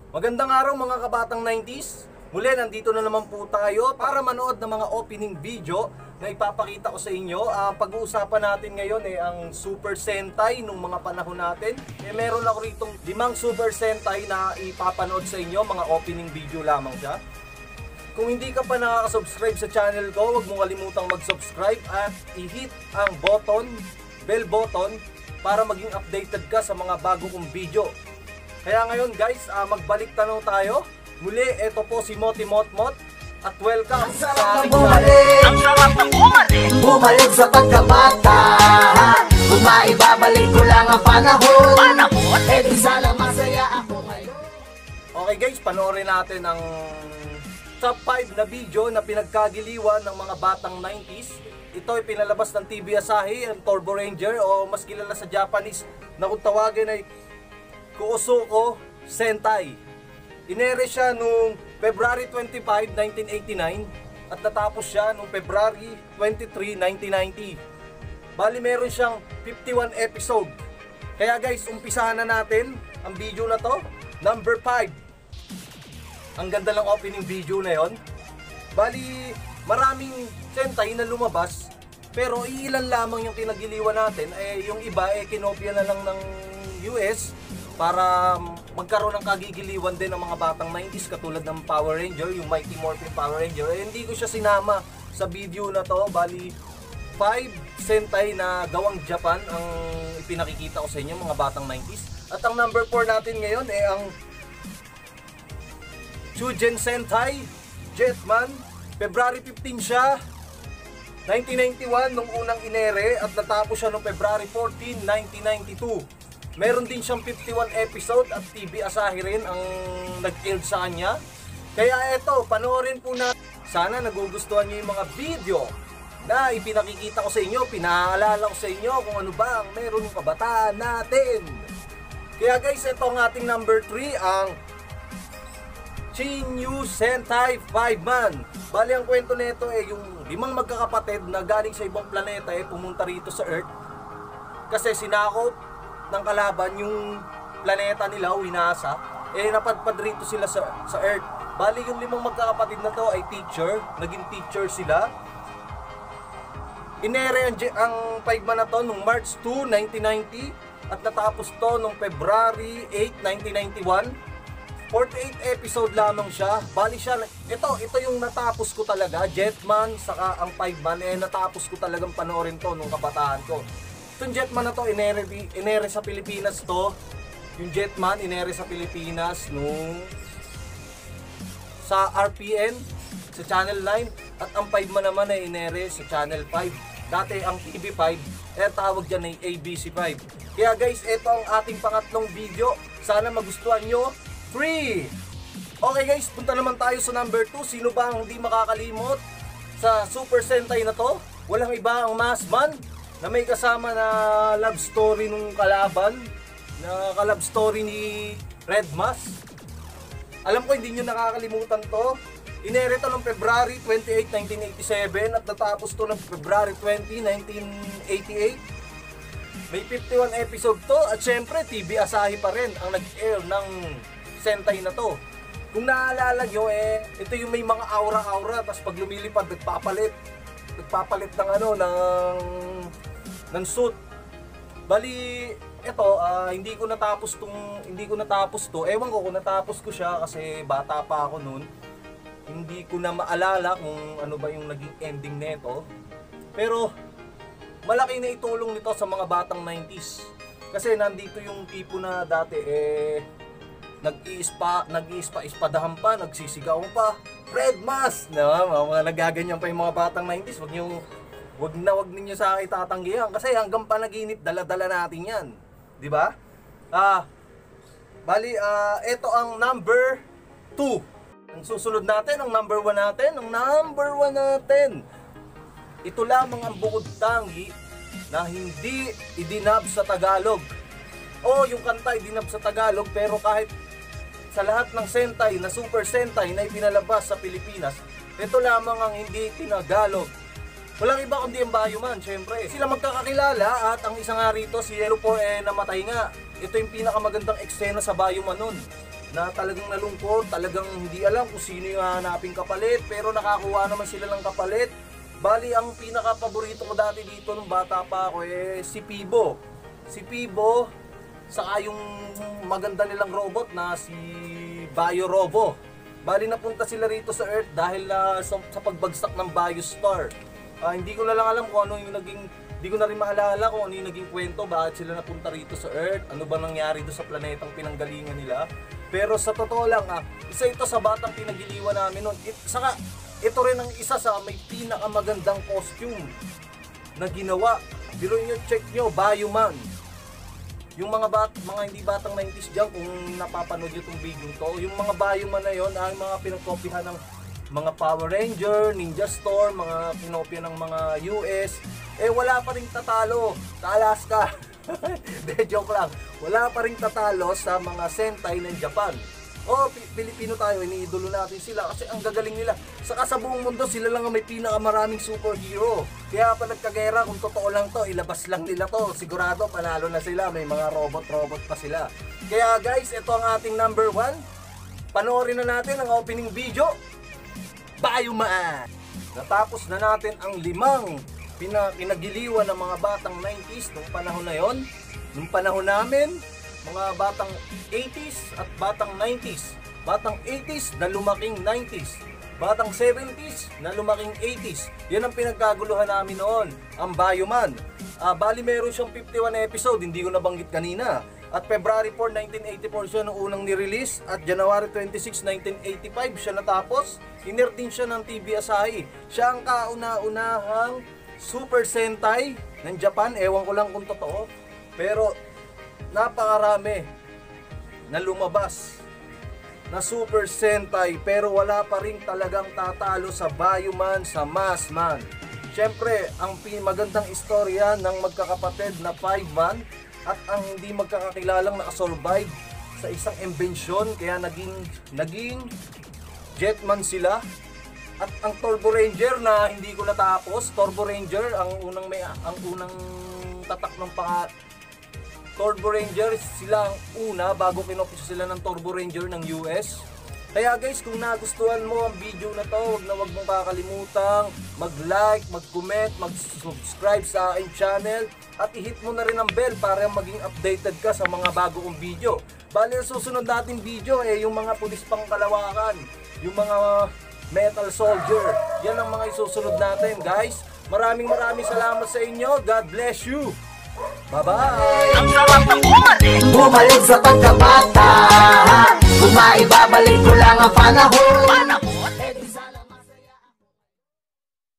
Magandang araw mga kabatang 90s. Muli, nandito na naman po tayo para manood ng mga opening video na ipapakita ko sa inyo. Pag-uusapan natin ngayon ang Super Sentai nung mga panahon natin. Meron ako ritong 5 Super Sentai na ipapanood sa inyo, mga opening video lamang siya. Kung hindi ka pa nakaka-subscribe sa channel ko, huwag mong kalimutang mag-subscribe at i-hit ang bell button para maging updated ka sa mga bago kong video. Kaya ngayon guys, magbalik tanaw tayo. Muli, ito po si Moti Motmot at welcome sa ating channel. Ang sarap ng bumalik! Bumalik sa pagkabata. Kung maibabalik ko lang ang panahon, eh di sana masaya ako ngayon. Okay guys, panoorin natin ang top 5 na video na pinagkagiliwan ng mga batang 90s. Ito ay pinalabas ng TV Asahi, ang Turbo Ranger, o mas kilala sa Japanese na kung tawagin ay Kuosuko Sentai. Inere siya noong February 25, 1989 at natapos siya noong February 23, 1990. Bali meron siyang 51 episode. Kaya guys, umpisahan na natin ang video na to. Number 5. Ang ganda lang opening video na yon. Bali maraming Sentai na lumabas, pero iilan lamang yung kinagiliwan natin. Yung iba kinopya na lang ng US para magkaroon ng kagigiliwan din ng mga batang 90s, katulad ng Power Ranger, yung Mighty Morphin Power Ranger. Hindi ko siya sinama sa video na to. Bali 5 Sentai na gawang Japan ang ipinakikita ko sa inyo, mga batang 90s. At ang number 4 natin ngayon ang Chujen Sentai Jetman. February 15 siya, 1991 nung unang inere, at natapos siya noong February 14, 1992. Meron din siyang 51 episode at TV Asahi rin ang nag-aired sa kanya. Kaya eto, panoorin po na. Sana nagugustuhan niyo yung mga video na ipinakikita ko sa inyo, pinaalala ko sa inyo kung ano ba ang meron ng kabataan natin. Kaya guys, ito ang ating number 3, ang Shinyu Sentai 5-Man. Bali ang kwento nito yung 5 magkakapatid na galing sa ibang planeta pumunta rito sa Earth kasi sinakop ng kalaban yung planeta nila, winasa. Napadpad rito sila sa Earth. Bali yung 5 magkakapatid na to ay teacher, naging teacher sila. Inere ang 5-man na to nung March 2, 1990 at natapos to nung February 8, 1991. 48 episode lamang siya. Bali siya, ito yung natapos ko talaga, Jetman, saka ang 5-man, natapos ko talagang panoorin to nung kabataan ko. Itong Jetman na to, inere sa Pilipinas to. Yung Jetman, inere sa Pilipinas nung sa RPN, sa Channel 9, at ang 5-man naman ay inere sa Channel 5. Dati ang TV5, tawag dyan ay ABC5. Kaya guys, ito ang ating pangatlong video. Sana magustuhan nyo. 3. Okay guys, punta naman tayo sa number 2. Sino ba ang hindi makakalimot sa Super Sentai na to? Walang iba ang Maskman na may kasama na love story nung kalaban, na ka-love story ni Red Mask. Alam ko hindi nyo nakakalimutan to. Inere to ng February 28, 1987 at natapos to ng February 20, 1988. May 51 episode to at syempre TV Asahi pa rin ang nag-air ng Sentai na to. Kung naalala nyo ito yung may mga aura-aura, tapos pag lumilipad nagpapalit ng ng suit. Bali ito, hindi ko natapos to. Ewan ko kung natapos ko siya kasi bata pa ako noon. Hindi ko na maalala kung ano ba yung naging ending nito. Pero malaki na itulong nito sa mga batang 90s. Kasi nandito yung tipo na dati nag-iispadahan pa, nagsisigaw pa, Red Mask! Mga nagaganyan pa yung mga batang 90s. Wag ninyo sa akin tatanggihan kasi hanggang panaginip dala-dala natin yan. Di ba? Bali, ito ang number 2. Ang susunod natin, ang number 1 natin. Ang number 1 natin, ito lamang ang bukod tangi na hindi idinab sa Tagalog. Yung kanta idinab sa Tagalog, pero kahit sa lahat ng Sentai na Super Sentai na ipinalabas sa Pilipinas, ito lamang ang hindi tinagalog. Walang iba kundi ang Bayuman, syempre. Sila magkakakilala at ang isa nga rito, si Yellow 4 namatay nga. Ito yung pinakamagandang eksena sa Bayuman nun. na talagang nalungkot, talagang hindi alam kung sino yung hanaping kapalit, pero nakakuha naman sila ng kapalit. Bali, ang pinaka-paborito ko dati dito nung bata pa ako si Pibo. Si Pibo, saka yung maganda nilang robot na si Bio Robo. Bali, napunta sila rito sa Earth dahil sa pagbagsak ng Biostar. Hindi ko na lang alam kung ano yung naging, hindi ko na rin maalala kung ano yung naging kwento, bakit sila napunta rito sa Earth, ano ba nangyari doon sa planetang pinanggalingan nila. Pero sa totoo lang, isa ito sa batang pinagiliwan namin noon. Saka, ito rin ang isa sa may pinakamagandang costume na ginawa. Pero nyo, check nyo, Bioman. Yung mga hindi batang 90s dyan, kung napapanood nyo itong video to, yung mga Bioman na yon ay mga pinagkopyahan ng mga Power Ranger, Ninja Storm, mga kinopya ng mga US. Wala pa rin tatalo sa Alaska. De, joke lang. Wala pa rin tatalo sa mga Sentai ng Japan. Pilipino tayo, iniidolo natin sila kasi ang gagaling nila. Saka sa buong mundo, sila lang ang may pinakamaraming superhero. Kaya pa nagkagera, kung totoo lang to, ilabas lang nila to. Sigurado, panalo na sila. May mga robot pa sila. Kaya guys, ito ang ating number 1. Panoorin na natin ang opening video. Bioman! Natapos na natin ang 5 pinagiliwan ng mga batang 90s nung panahon na yon. Nung panahon namin, mga batang 80s at batang 90s. Batang 80s na lumaking 90s. Batang 70s na lumaking 80s. Yan ang pinagkaguluhan namin noon, ang Bioman. Bali meron siyang 51 episode, hindi ko nabanggit kanina. At February 4, 1984 siya nung unang ni-release. At January 26, 1985 siya natapos. Iner din siya ng TV Asahi. Siya ang kauna-unahang Super Sentai ng Japan. Ewan ko lang kung totoo. Pero napakarami na lumabas na Super Sentai, pero wala pa rin talagang tatalo sa Bioman, sa Massman. Siyempre, ang magandang istorya ng magkakapatid na 5-man at ang hindi magkakakilalang nakasurvive sa isang imbensyon, kaya naging Jetman sila. At ang Turbo Ranger na hindi ko natapos, Turbo Ranger ang unang tatak ng Turbo Ranger, sila ang una bago kinopya sila ng Turbo Ranger ng US. Kaya guys, kung nagustuhan mo ang video na to, wag mong kakalimutang mag-like, mag-comment, mag-subscribe sa aking channel at i-hit mo na rin ang bell para maging updated ka sa mga bago kong video. Bali, ang susunod nating video yung mga pulis pang kalawakan, yung mga Metal Soldier. Yan ang mga isusunod natin, guys. Maraming salamat sa inyo. God bless you. Bye-bye. Ang sarap ng bumalik sa pagkabata. Kung maibabalik ko lang ang panahon.